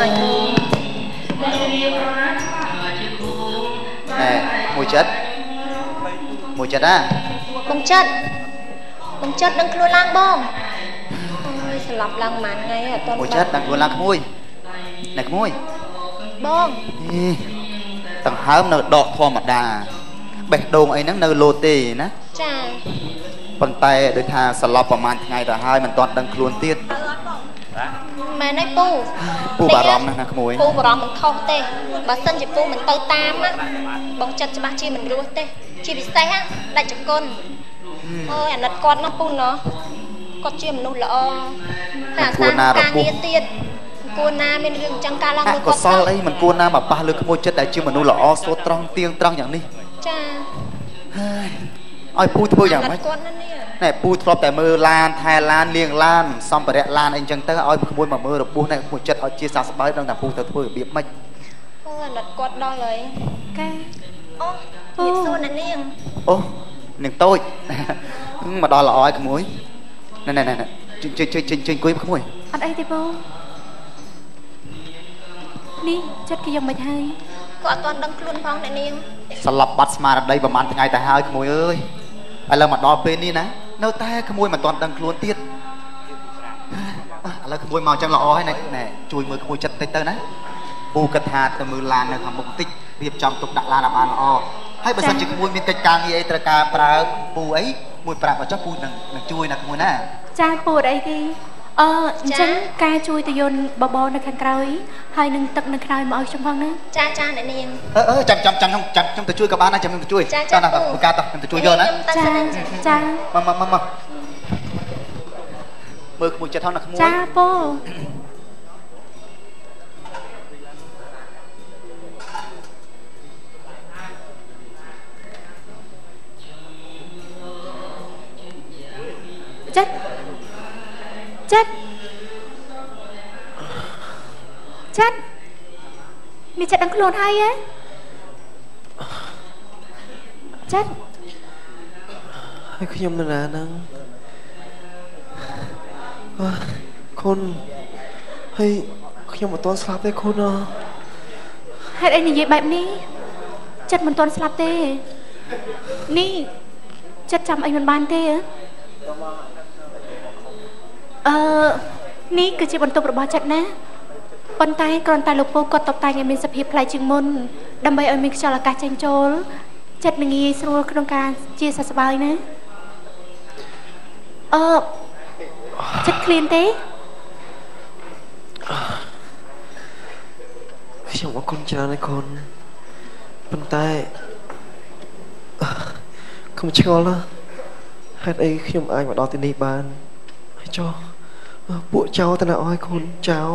nè mùi chất á bông chất đang luôn lang bông ôi sờ lọc lang màn ngay à toàn mùi chất đang luôn lang mùi này mùi bông tầng hám nợ đọt thò mặt đà bẹt đồn ấy nắng nợ lô tì ná chà bàn tay được thà sờ lọc vào màn ngày là hai mình toàn đang luôn tiết mà này pu bà ròm nè mùi pu bà ròm mình không tê bà sân chỉ pu mình tơ tam á bông chất cho bác chi mình ruột tê chi bị say á đại chụp con ôi anh đặt con nó pu nó con chi mình nuôi lọ là sang càng nghĩa tiền cô na bên rừng trăng ca lang nuôi có sao ấy mình cô na mà ba lứa môi chất đại chưa mình nuôi lọ số trăng tiên trăngอย่างนี้ cha ôi pu thôiอย่างไหมnày pu thọpแต่มือลานไทยลานเลียงลานซ้ำไปแดดลานเองจังเตอร์อ้อยขโมยมามือเราปูnày môi chấtอ้อยchia sẻสบายตั้งแต่puเธอthôiบีบไม่โอ้đặt con đoเลยแกโอ้บีบโซนนั่นเองโอ้หนึ่งtôi mà đo làอ้อยขโมยnày chơi cuốiขโมยอันไอ้ที่ปูนี่จัดกี่ยังไม่ให้ก็ตอนดังคลุนพ้องนั่นเองสลับบัตรมาได้ประมาณไงแต่หายขโมยเอ้ยไอ้เรามาดอเป็นนี่นะเนื้อแต่ขโมยมาตอนดังคลุนติดอะไรขโมยมาจังละอ้อยnày này chuiมือขโมยจัดเตอร์นะปูกระทาแต่มือลานนะครับมุกติ๊กเรียบจำตกดักลานอับอันอ้อให้ประชาชนขโมยมีกิจการยี่ไอตระการปลาปูไอ้มวยปลามาจับปูหนึ่งช่วยนะขโมยนะจ้าปูไอ้ที่ฉันกายช่วยตะยนบอในขันกรอยให้หนึ่งตักหนึ่งครายมาเอาชมฟังนะจ้านั่นเองจำจะช่วยกับบ้านนะจำจะช่วยจ้านะครับการต่อจะช่วยเยอะนะจ้ามามือขโมยจะเท่านักขโมยจ้าปูจัดมีจัดดังโคลนให้อะจัดให้ขยมนานนังคนให้ขยมมาตอนสลับได้คนเนาะให้ไอ้นี่แบบนี้จัดมันตอนสลับเต้นี่จัดจำไอ้มันบานเต้นี่คือจีบนตัวประบาจัดนะปนไตกรอนตาลูกปูกดตบตายยังมีสภีพลายจึงมุนดำใบเอามีกจลากาเจงโจลจัดหนึ่งยีสโลโครงการจีสบายนะจัดคลีนเต้ฉันว่าคนจราในคนปนไตเขาไม่เชื่อละให้ไอ้ขยมอายมาดอตินีบานให้จ่อปวดเจ้าแต่ละอ้อยคนเจ้า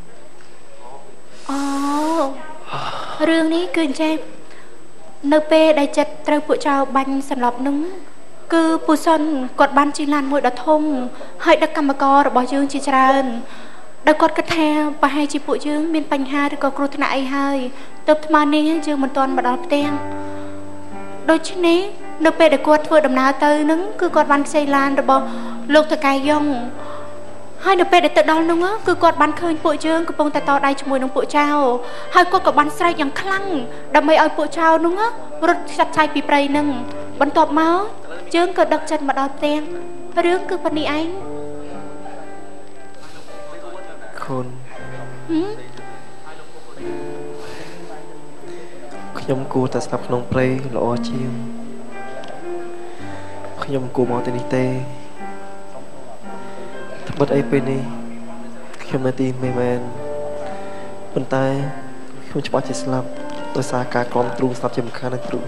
เรื่องนี้คือเจ็บเนเป้ได้จัดเตาผู้เจ้าบันสำหรับนึงคือผู้สนกดบันจีนันมวยดะทงให้ดักกรรมกรบ่ยืงจีจรันดักกดกระแทกไปให้จีผู้ยืงมีปัญหาหรือกกรุธนาไอให้ตบทมานี้ยืงมันตอนมาดอเตียงโดยชนี้เนเป้ได้กดเพื่อดำนาเตยนึงคือกดบันไซลานหรือบ่ลูกตะกายยงให้เนเป้ได้ติดดอลนึงคือกดบันเคยผู้ยืงกระปงแต่ต่อได้ช่วยน้องผู้เจ้าให้กดกับบันไซอย่างคลั่งดำไม่เอาผู้เจ้านึงรถชัดชัยปีไพรนึงบรรทบเมายืงเกิดดักจันมาดอเตียงเรื่องคือปนิไอคนขยมกูแต่สับนองเปรย์หล่อเชียงขยมกูมองแต่นิเต้ทั้งหมดไอเป็นนี่ขยมนาทีไม่แมนบนใต้ขยมจะบอกจะสลับตัวสากากรอมตรุงสลับจำคานักตรุง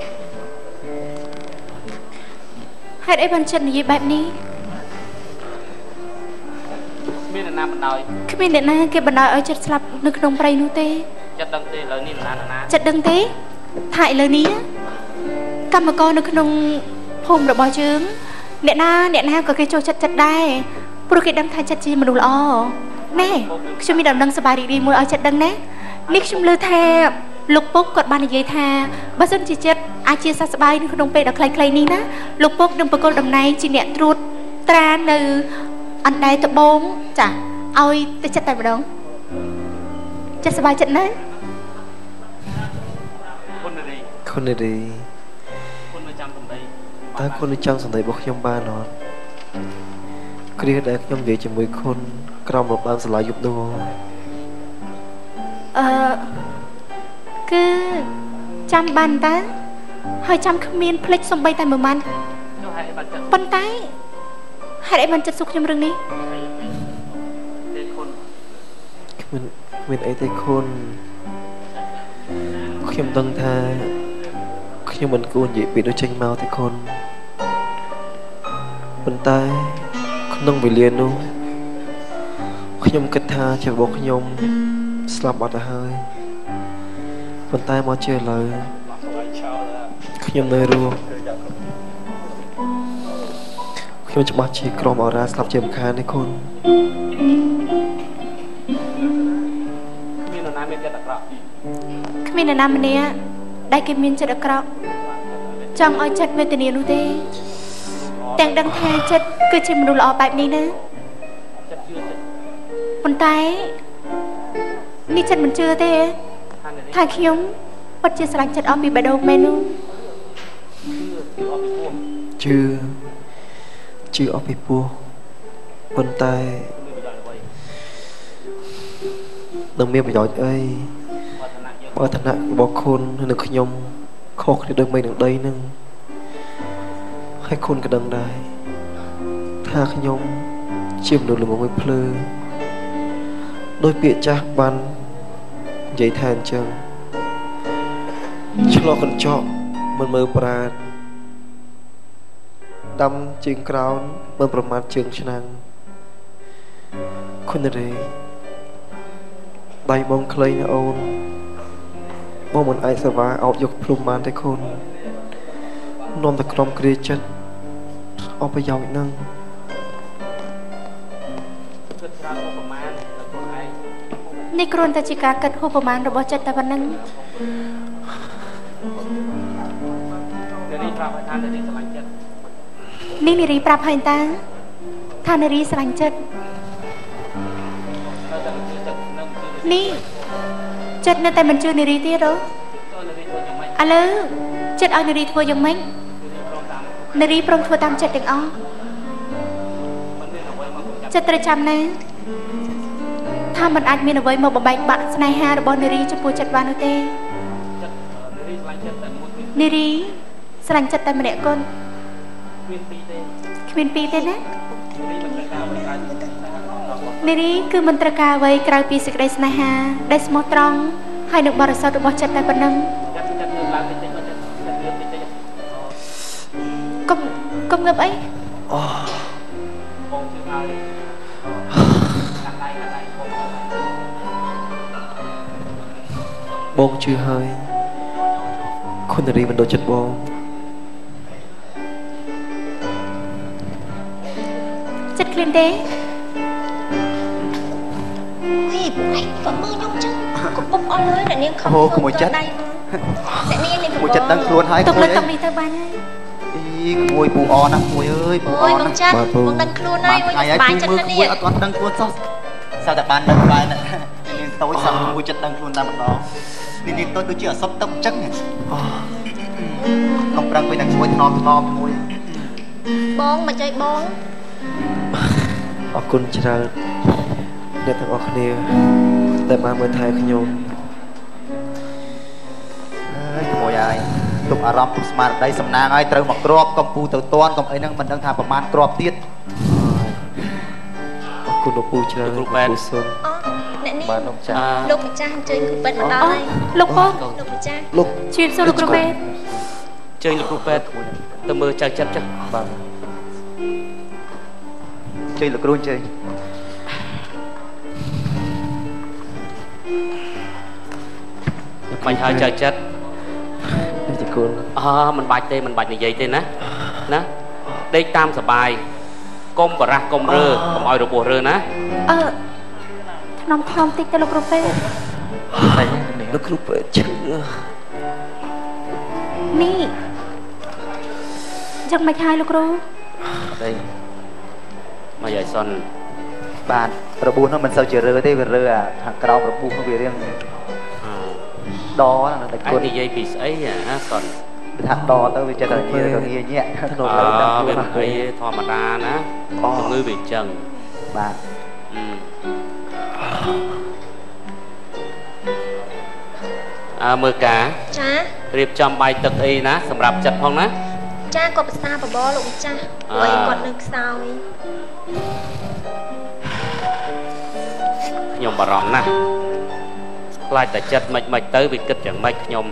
ให้ไอ้บันเชนยี่แบบนี้มีแต่น้ำบันไดคือมีแต่น้าเก็บบันไดเอาจัดสลับนึกนมไปนู่นเต้จัดดังเต้เลยนี่น้าจัดดังเต้ถ่ายเลยนี้กรรมกรนึกนมภูมิระบายจึงเนี่ยน้าก็เคยโจจัดได้โปรแกรมถ่ายจัดจีมันดูละแน่ฉันมีดำดังสบายดีมือเอาจัดดังแน่นิกฉันเลยแทบลูกปุ๊กกดบานใหญ่แทบบ้านจีเจ็ดอาชีพสบายนึกนมไปดักใครนี้นะลูกปุ๊กดึงประกอบดำในจีเนี่ยตรุดตราเนืออันใดตะบงจ้ะเอาแต่จัดแต่มาดองចិត្តសប្បាយចិត្តណាស់គុណរីគុណរីគុណនៅចាំសំដីតើគុណនៅចាំសម្ដីរបស់ខ្ញុំបានអត់គ្រាដែលខ្ញុំនិយាយជាមួយគុណក្រោមរបាំសាលាយប់នោះគឺចាំបានតាហើយចាំគ្មានភ្លេចសំបីតែមួយម៉ាន់ចុះហេតុអីបានចិត្តប៉ុន្តែហេតុអីបានចិត្តសុខខ្ញុំរឿងនេះទេគុណមានអីទេគុណខ្ញុំដឹងថាខ្ញុំមិនគួរនិយាយពីដូចចេញមកទេគុណប៉ុន្តែក្នុងវេលានោះខ្ញុំគិតថាជារបស់ខ្ញុំស្លាប់បាត់ទៅហើយប៉ុន្តែមកជឿឥឡូវខ្ញុំនៅរស់ខ្ញុំច្បាស់ជាក្រុមអរ៉ាស្លាប់ជាម្ខានទេគុណមាននរណាមានចិត្តអាក្រក់គ្មាននរណាម្នាក់ដែលគេមានចិត្តអាក្រក់ចង់ឲ្យចិត្តវេទនានោះទេទាំងដឹងថាចិត្តគឺជាមនុស្សល្អបែបនេះណាចិត្តជឿចិត្តប៉ុន្តែនេះចិត្តមិនជឿទេថាខ្ញុំពិតជាស្រឡាញ់ចិត្តអស់ពីបេះដូងមែននោះជឿអស់ពីពោះប៉ុន្តែនឹងមានប្រយោជន៍អីបើឋានៈរបស់គុណនិងខ្ញុំខុសគ្នាដូចមេនឹងដីនឹងហើយគុណក៏ដឹងដែរថាខ្ញុំជាមនុស្សល្ងងមួយភ្លឺដោយពាក្យចាស់បាននិយាយថាអញ្ចឹងឆ្លោះកញ្ចក់មិនមើលប្រាតដាំជើងក្រោនមិនប្រមាថជើងឆ្នាំងគុណរេដៃបងខ្លីណាអូនបងមិនអាចសេវាអោបយកភ្លុំបានទេគុណនាំតែក្រុមគ្រាចិត្តអស់ប្រយោជន៍នឹងគិតច្រើនប្រមាណដល់ខ្លួនឯងនេះគ្រាន់តែជាការគិតហួសប្រមាណរបស់ចិត្តតែប៉ុណ្្នឹងនារីប្រាប់ឲ្យថានារីស្រឡាញ់ចិត្តនេះនារីប្រាប់ហើយតាថានារីស្រឡាញ់ចិត្តនៅតែជឿចិត្តនឹងជឿនេះចិត្តនៅតែមិនជឿនារីទៀតហ៎ទៅនារីធ្វើយ៉ាងម៉េចឥឡូវចិត្តឲ្យនារីធ្វើយ៉ាងម៉េចនារីព្រមតាមនារីព្រមធ្វើតាមចិត្តទាំងអស់មិនមានអ្វីមកកំចាត់ចិត្តត្រូវចាំណាថាมันអាចមានអ្វីមកបំបែកបាក់ស្នេហារបស់នារីចំពោះចិត្តបាននោះទេចិត្តនារីស្រឡាញ់ចិត្តតែមួយទៀតនារីស្រឡាញ់ចិត្តតែម្នាក់គត់មានពីរទេគ្មានពីរទេណានារីមិនត្រូវការអ្វីក្រៅពីស្នេហារបស់គាត់នារីគឺមិនត្រូវការអ្វីក្រៅពីសេចក្តីស្នេហាដែលស្មោះត្រង់ហើយនឹងបរិសុទ្ធរបស់ចិត្តតែប៉ុណ្ណឹងចិត្តលើកឡើងតិចតិចមកចិត្តលើកតិចតិចកុំងើបអីបងជឿហើយកាន់ដៃបងជឿហើយគុណរីមិនដូចចិត្តបងចិត្តឃ្លានទេហេពួកឯងក៏មើលខ្ញុំចឹងកំពុងអស់លុយអ្នកនាងខំអូក្មួយចិត្តដៃអ្នកនាងនេះក្មួយចិត្តដឹងខ្លួនហើយទុកក្មួយលើអីតុកនេះទៅបានហើយអីក្មួយពូអណាក្មួយអើយពូអអូយបងណាចាស់បងដឹងខ្លួនហើយអូយសប្បាយចិត្តណាស់ក្នេះមួយអត់ទាន់ដឹងខ្លួនសោះសើតែបានដឹងបាននាងតូចសឹងមួយចិត្តដឹងខ្លួនតែម្ដងនាងតូចដូចជាអសត់ទឹកអញ្ចឹងកំប្រឹងទៅនឹងក្មួយថ្នមមួយបងមកចៃបងអរគុណច្រើនអ្នកទាំងអស់គ្នាដែលបានមើលថែខ្ញុំអើយក្មួយហើយទុកអារម្មណ៍ទុកស្មារតីសំណាងហើយត្រូវមកគ្របកំពូទៅតាន់កំអីហ្នឹងមិនដឹងថាប្រមាណគ្របទៀតអរគុណលោកពូច្រើនលោកពូសុនអ្នកនេះបានលោកចាស់លោកម្ចាស់អញ្ជើញគ្រូពេទ្យមកដល់ហើយលោកបងលោកម្ចាស់លោកជម្រាបសួរលោកគ្រូពេទ្យជើញលោកគ្រូពេទ្យទៅមើលចៅចិត្តចឹងបាទជ័យលោកគ្រូជ័យមិនហើយចៅចិត្តនេះជាគុណមិនបាច់ទេមិនបាច់និយាយទេណាណាដេកតាមសបាយកុំបរះកុំរើកុំឲ្យរបួសរើណាថ្នមតិចទៅលោកគ្រូពេទ្យលោកគ្រូពេទ្យឈឺនេះយ៉ាងមិនហើយលោកគ្រូអីមកយាយសុនបាទរបួសនោះមិនសូវជារើទេវារើខាងក្រោមរបួសនោះវារៀងដហ្នឹងតែគុណនិយាយពីស្អីណាសុនថាដទៅវាចិត្តតែងាយញាក់ទៅទៅវាមិនអីធម្មតាណាជំងឺវាអញ្ចឹងបាទមើលការចារៀបចំបាយទឹកអីណាសម្រាប់ចិត្តផងណាចាគាត់ប្រសាបបលោកម្ចាស់ព្រោះគាត់នៅខ្សោយខ្ញុំបារម្ភណាស់ខ្លាចតែចិត្តមិនទៅវាគិតយ៉ាងម៉េចខ្ញុំ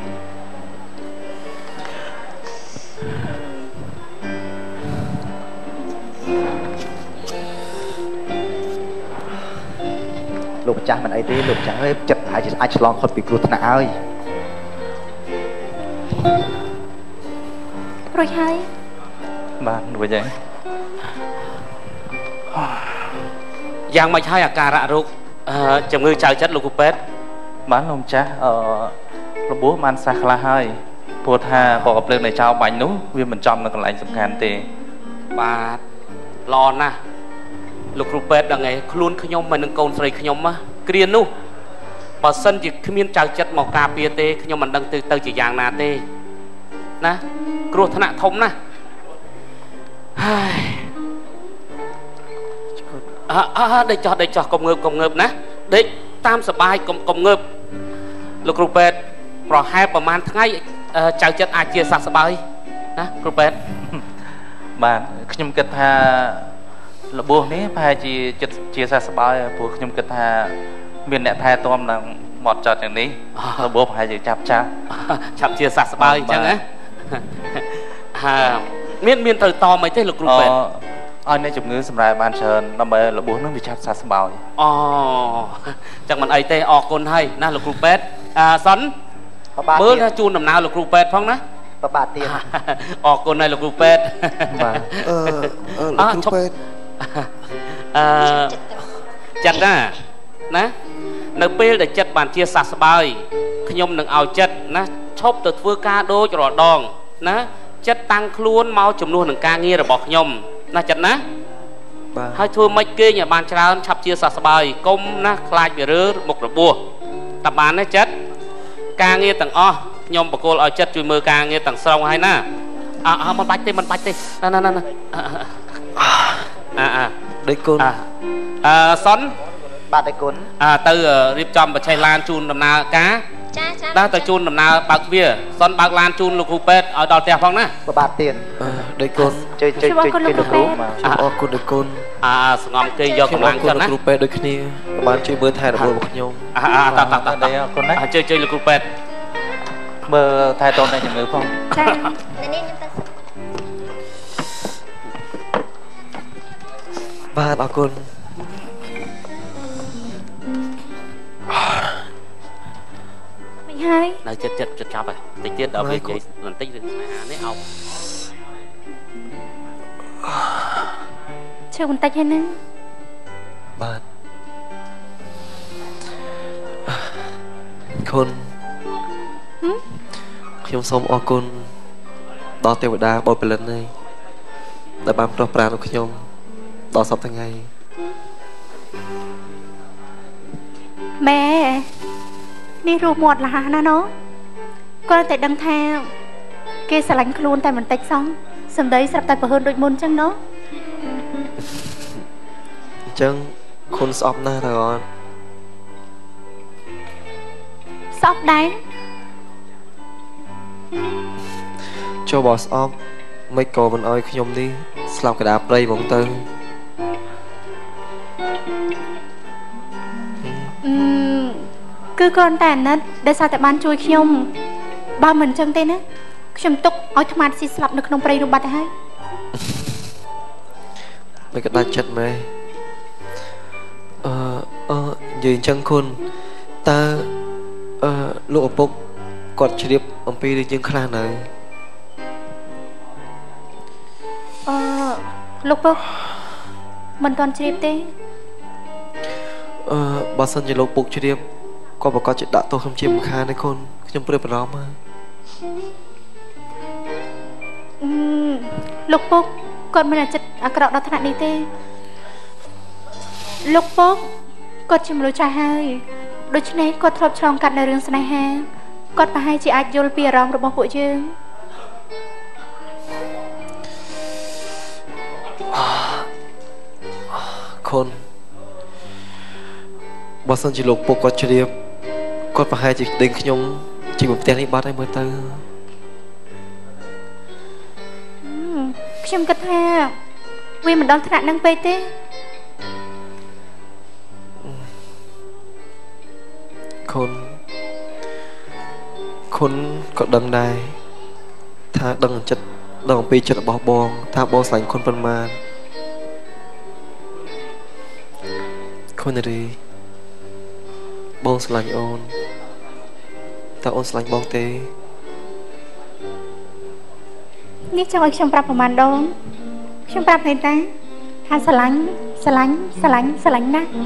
លោកម្ចាស់មិនអីទេលោកម្ចាស់អើយចិត្តអាចឆ្លងខុតពីគ្រោះថ្នាក់ហើយរួចហើយបាទរួចហើយយ៉ាងម៉េចហើយអាការៈរោគជំងឺចៅចិត្តលោកគ្រូពេទ្យបានលោកម្ចាស់របួសបានសះខ្លះហើយព្រោះថាបកភ្លើងនៃចៅបាញ់នោះវាមិនចំនៅកន្លែងសំខាន់ទេបាទល្អណាស់លោកគ្រូពេទ្យដឹងឯងខ្លួនខ្ញុំមិននឹងកូនស្រីខ្ញុំគ្រានោះបើសិនជាគ្មានចៅចិត្តមកការពារទេខ្ញុំមិនដឹងទៅជាយ៉ាងណាទេណាគ្រោះថ្នាក់ធំណាស់ហើយដេកចោះកុំងើបណាដេកតាមសបាយកុំងើបលោកគ្រូពេទ្យប្រហែលប្រហែលថ្ងៃចៅចិត្តអាចជាសះស្បើយណាគ្រូពេទ្យបាទខ្ញុំគិតថារបួសនេះប្រហែលជាចិត្តជាសះស្បើយព្រោះខ្ញុំគិតថាមានអ្នកថែទាំនឹងមកចត់យ៉ាងនេះរបួសប្រហែលជាចាប់ជាសះស្បើយអញ្ចឹងណាមានត្រូវតមិនទេលោកគ្រូពេទ្យឲ្យអ្នកជំងឺសម្រាប់បានច្រើនដើម្បីរបួសនឹងវាឆាប់សះស្បើយចឹងមិនអីទេអរគុណហើយណាលោកគ្រូពេទ្យសុនមើលថាជូនដំណើរលោកគ្រូពេទ្យផងណាបបាទទៀតអរគុណហើយលោកគ្រូពេទ្យបាទលោកគ្រូពេទ្យចិត្តណានៅពេលដែលចិត្តបានជាសះស្បើយខ្ញុំនឹងឲ្យចិត្តណាឈប់ទៅធ្វើការដូចរដងណាចិត្តតាំងខ្លួនមកជំនួសនឹងការងាររបស់ខ្ញុំណាចិត្តណាបាទហើយធ្វើម៉េចគេឲ្យបានច្រើនឆាប់ជាសះស្បើយកុំណាខ្លាចវារើមុខរបួសតែបានទេចិត្តការងារទាំងអស់ខ្ញុំបកគោលឲ្យចិត្តជួយមើលការងារទាំងស្រុងហើយណាមិនបាច់ទេណាដេកគុណសុនបាទដេកគុណទៅរៀបចំបច្ចេកឡានជូនដំណើរការចាដល់ទៅជូនដំណើរបើកវាសុនបើកឡានជូនលោកគ្រូពេទ្យឲ្យដល់ផ្ទះផងណាបាទទៀតដេកគុណជួយលោកគ្រូអរគុណដេកគុណស្ងំគេយកកម្លាំងចឹងណាគ្រូពេទ្យដូចគ្នាបានជួយមើលថែរបួសរបស់ខ្ញុំតអរគុណណាជួយលោកគ្រូពេទ្យមើលថែទាំអ្នកជំងឺផងចានេះទៅបាទអរគុណមិនហើយនៅចិត្តចាប់ហើយតិចទៀតដល់ពេលនិយាយបន្តិចរឿងស្នេហានេះអោបឈឺបន្តិចហើយណាបាទគុណខ្ញុំសូមអរគុណដល់ទេវតាបបិលិននេះដែលបានប្រោះប្រាំដល់ខ្ញុំដល់សប្តាហ៍ថ្ងៃម៉ែនេះរូបមាត់លះណាណូគាត់តែដឹងថាគេស្រឡាញ់ខ្លួនតែបន្តិចសោះសម្ដីស្រាប់តែប្រហើនដូចមុនចឹងណូអញ្ចឹងគុណស្អប់ណាស់តើអត់ស្អប់ដែរចូលបោះស្អប់មិនក៏មិនអោយខ្ញុំនេះស្លាប់កដាព្រៃហ្មងទៅគឺគ្រាន់តែអាណិតដែលសារតែបានជួយខ្ញុំបើមិនអញ្ចឹងទេណាខ្ញុំទុកឲ្យថ្មស៊ីស្លាប់នៅក្នុងព្រៃនោះបាត់ទៅហើយមិនក៏ដាច់ចិត្តម៉ែនិយាយអញ្ចឹងគុណតើលោកឪពុកគាត់ជ្រាបអំពីរឿងយើងខ្លះនៅលោកពុកមិនទាន់ជ្រាបទេបើសិនជាលោកពុកជ្រាបក៏ប្រកាសជាដាក់ទោសខ្ញុំជាមិនខានទេគុណខ្ញុំព្រួយបារម្ភលោកពុកគាត់មិនអាចចិត្តអាក្រក់ដល់ថ្នាក់នេះទេលោកពុកគាត់ជាមនុស្សចាស់ហើយដូច្នេះគាត់ធ្លាប់ឆ្លងកាត់នៅរឿងស្នេហាគាត់ប្រហែលជាអាចយល់ពីអារម្មណ៍របស់ពួកយើងខុនបើសិនជាលោកពុកគាត់ជ្រាបគាត់ប្រហែលជាដេញខ្ញុំជិះមកផ្ទះនេះបាត់ហើយមើលទៅខ្ញុំគិតថាវាមិនដល់ថ្នាក់នឹងពេកទេខុនក៏ដឹងដែរថាដឹងអំពីចិត្តរបស់បងថាបងស្រឡាញ់ខុនប៉ុន្មានខុនរីបងស្រឡាញ់អូនតើអូនស្រឡាញ់បងទេនេះចង់ឲ្យខ្ញុំប្រាប់ប្រហែលដងខ្ញុំប្រាប់ទេតាថាស្រឡាញ់ណាស់